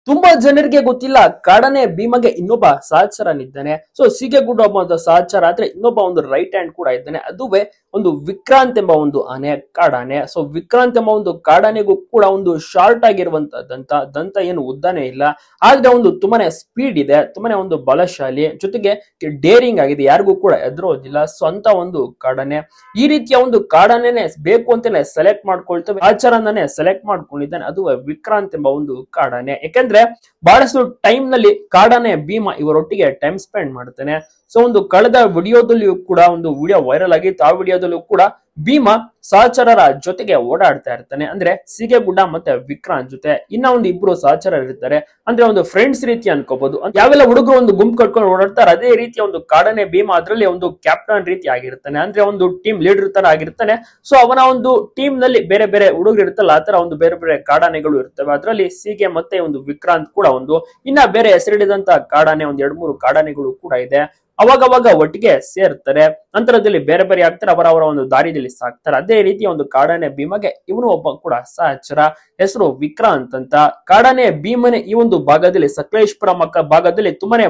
ತುಂಬಾ ಜನರಿಗೆ ಗೊತ್ತಿಲ್ಲ ಕಾಡನೆ ಭೀಮಗೆ ಇನ್ನೊಬ್ಬ ಸಹಚರನಿದ್ದಾನೆ. ಸೊ ಸೀಗೆಗುಡ್ಡ ಒಬ್ಬ ಒಂದು ಸಹಚರ ಆದ್ರೆ ಇನ್ನೊಬ್ಬ ಒಂದು ರೈಟ್ ಹ್ಯಾಂಡ್ ಕೂಡ ಇದ್ದಾನೆ. ಅದುವೇ ಒಂದು ವಿಕ್ರಾಂತ್ ಎಂಬ ಒಂದು ಆನೆ, ಕಾಡಾನೆ. ಸೊ ವಿಕ್ರಾಂತ್ ಎಂಬ ಒಂದು ಕಾಡಾನೆಗೂ ಕೂಡ ಒಂದು ಶಾರ್ಟ್ ಆಗಿರುವಂತ ದಂತ ಏನು ಉದ್ದಾನೆ ಇಲ್ಲ, ಆದ್ರೆ ಒಂದು ತುಂಬಾನೇ ಸ್ಪೀಡ್ ಇದೆ, ತುಂಬಾನೇ ಒಂದು ಬಲಶಾಲಿ, ಜೊತೆಗೆ ಡೇರಿಂಗ್ ಆಗಿದೆ, ಯಾರಿಗೂ ಕೂಡ ಎದುರೋದಿಲ್ಲ. ಸೊ ಅಂತ ಒಂದು ಕಾಡಾನೆ. ಈ ರೀತಿಯ ಒಂದು ಕಾಡಾನೆನೆ ಬೇಕು ಅಂತಾನೆ ಸೆಲೆಕ್ಟ್ ಮಾಡ್ಕೊಳ್ತೇವೆ, ಸಹಚರನೇ ಸೆಲೆಕ್ಟ್ ಮಾಡ್ಕೊಂಡಿದ್ದಾನೆ, ಅದುವೇ ವಿಕ್ರಾಂತ್ ಎಂಬ ಒಂದು ಕಾಡಾನೆ. ಯಾಕಂದ್ರೆ ಬಹಳಷ್ಟು ಟೈಮ್ ನಲ್ಲಿ ಕಾಡಾನೆ ಭೀಮ ಇವರೊಟ್ಟಿಗೆ ಟೈಮ್ ಸ್ಪೆಂಡ್ ಮಾಡ್ತಾನೆ. ಸೊ ಒಂದು ಕಳೆದ ವಿಡಿಯೋದಲ್ಲಿಯೂ ಕೂಡ ಒಂದು ವಿಡಿಯೋ ವೈರಲ್ ಆಗಿತ್ತು. ಆ ವಿಡಿಯೋದಲ್ಲೂ ಕೂಡ ಭೀಮ ಸಹಚರರ ಜೊತೆಗೆ ಓಡಾಡ್ತಾ ಇರ್ತಾನೆ, ಅಂದ್ರೆ ಸೀಗೆಗುಡ್ಡ ಮತ್ತೆ ವಿಕ್ರಾಂತ್ ಜೊತೆ. ಇನ್ನ ಒಂದು ಇಬ್ರು ಸಹಚರರು ಇರ್ತಾರೆ, ಅಂದ್ರೆ ಒಂದು ಫ್ರೆಂಡ್ಸ್ ರೀತಿ ಅನ್ಕೋಬಹುದು. ಯಾವೆಲ್ಲ ಹುಡುಗರು ಒಂದು ಗುಂಪು ಕಟ್ಕೊಂಡು ಓಡಾಡ್ತಾರೆ, ಅದೇ ರೀತಿಯ ಒಂದು ಕಾಡನೆ ಭೀಮ ಅದರಲ್ಲಿ ಒಂದು ಕ್ಯಾಪ್ಟನ್ ರೀತಿ ಆಗಿರ್ತಾನೆ, ಅಂದ್ರೆ ಒಂದು ಟೀಮ್ ಲೀಡರ್ ತರ ಆಗಿರ್ತಾನೆ. ಸೊ ಅವನ ಒಂದು ಟೀಮ್ ನಲ್ಲಿ ಬೇರೆ ಬೇರೆ ಹುಡುಗರು ಇರ್ತಲ್ಲ, ಆತರ ಒಂದು ಬೇರೆ ಬೇರೆ ಕಾಡಾನೆಗಳು ಇರ್ತವೆ. ಅದರಲ್ಲಿ ಸೀಗೆ ಮತ್ತೆ ಒಂದು ವಿಕ್ರಾಂತ್ ಕೂಡ ಒಂದು, ಇನ್ನ ಬೇರೆ ಹೆಸರಿಡಿದಂತ ಕಾಡಾನೆ ಒಂದ್ 2-3 ಕಾಡಾನೆಗಳು ಕೂಡ ಇದೆ. ಅವಾಗವಾಗ ಒಟ್ಟಿಗೆ ಸೇರ್ತಾರೆ, ನಂತರದಲ್ಲಿ ಬೇರೆ ಬೇರೆ ಆಗ್ತಾರೆ, ಅವರವರ ಒಂದು ದಾರಿಯಲ್ಲಿ ಸಾಕ್ತಾರೆ. ಅದೇ ರೀತಿಯ ಒಂದು ಕಾಡಾನೆ ಭೀಮಗೆ ಇವನು ಒಬ್ಬ ಕೂಡ ಸಹಚರ, ಹೆಸರು ವಿಕ್ರಾಂತ್ ಅಂತ. ಕಾಡಾನೆ ಭೀಮನೆ ಈ ಒಂದು ಭಾಗದಲ್ಲಿ, ಸಕಲೇಶ್ಪುರ ಭಾಗದಲ್ಲಿ ತುಂಬಾನೇ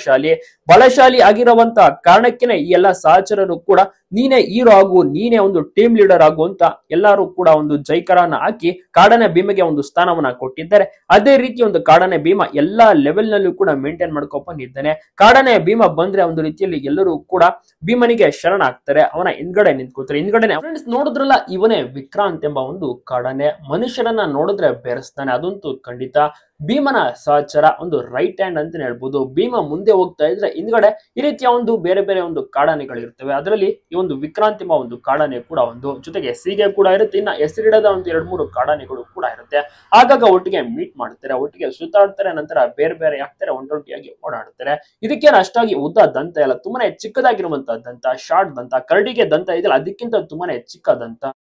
ಬಲಶಾಲಿ ಆಗಿರುವಂತ ಕಾರಣಕ್ಕೇನೆ ಈ ಎಲ್ಲಾ ಸಹಚರರು ಕೂಡ ನೀನೇ ಹೀರೋ ಆಗು, ನೀನೇ ಒಂದು ಟೀಮ್ ಲೀಡರ್ ಆಗು ಅಂತ ಎಲ್ಲರೂ ಕೂಡ ಒಂದು ಜೈಕರನ್ನ ಹಾಕಿ ಕಾಡಾನೆ ಭೀಮಗೆ ಒಂದು ಸ್ಥಾನವನ್ನ ಕೊಟ್ಟಿದ್ದಾರೆ. ಅದೇ ರೀತಿ ಒಂದು ಕಾಡಾನೆ ಭೀಮ ಎಲ್ಲಾ ಲೆವೆಲ್ ನಲ್ಲೂ ಕೂಡ ಮೇಂಟೈನ್ ಮಾಡ್ಕೊಂಡ್ ಬಂದಿದ್ದಾನೆ. ಕಾಡಾನೆ ಭೀಮ ಬಂದ್ರೆ ಒಂದು ರೀತಿಯಲ್ಲಿ ಎಲ್ಲರೂ ಕೂಡ ಭೀಮನಿಗೆ ಶರಣ ಆಗ್ತಾರೆ, ಅವನ ಹಿಂದ್ಗಡೆ ನಿಂತ್ಕೊಳ್ತಾರೆ. ಹಿಂದ್ಗಡೆ ಫ್ರೆಂಡ್ಸ್ ನೋಡಿದ್ರಲ್ಲ, ಇವನೇ ವಿಕ್ರಾಂತ್ ಎಂಬ ಒಂದು ಕಾಡಾನೆ. ಮನುಷ್ಯರನ್ನ ನೋಡಿದ್ರೆ ಬೆರೆಸ್ತಾನೆ, ಅದಂತೂ ಖಂಡಿತ. ಭೀಮನ ಸಹಚರ, ಒಂದು ರೈಟ್ ಹ್ಯಾಂಡ್ ಅಂತಾನೆ ಹೇಳ್ಬೋದು. ಭೀಮ ಮುಂದೆ ಹೋಗ್ತಾ ಇದ್ರೆ ಹಿಂದ್ಗಡೆ ಈ ರೀತಿಯ ಒಂದು ಬೇರೆ ಬೇರೆ ಒಂದು ಕಾಡಾನೆಗಳು ಇರ್ತವೆ. ಅದರಲ್ಲಿ ಈ ಒಂದು ವಿಕ್ರಾಂತ್ ಎಂಬ ಒಂದು ಕಾಡಾನೆ ಕೂಡ ಒಂದು, ಜೊತೆಗೆ ಸೀಗೆ ಕೂಡ ಇರುತ್ತೆ. ಇನ್ನ ಹೆಸರಿಡದ ಒಂದು 2-3 ಕಾಡಾನೆಗಳು ಕೂಡ ಇರುತ್ತೆ. ಆಗಾಗ ಒಟ್ಟಿಗೆ ಮೀಟ್ ಮಾಡ್ತಾರೆ, ಒಟ್ಟಿಗೆ ಸುತ್ತಾಡ್ತಾರೆ, ನಂತರ ಬೇರೆ ಬೇರೆ ಆಗ್ತಾರೆ, ಒಂಟೊಂಟಿಯಾಗಿ ಓಡಾಡ್ತಾರೆ. ಇದಕ್ಕೇನು ಅಷ್ಟಾಗಿ ಉದ್ದ ದಂತ ಇಲ್ಲ, ತುಂಬಾನೇ ಚಿಕ್ಕದಾಗಿರುವಂತಹ ದಂತ, ಶಾರ್ಟ್ ದಂತ. ಕರಡಿಗೆ ದಂತ ಇದೆಯಲ್ಲ ಅದಕ್ಕಿಂತ ತುಂಬಾನೇ ಚಿಕ್ಕ ದಂತ.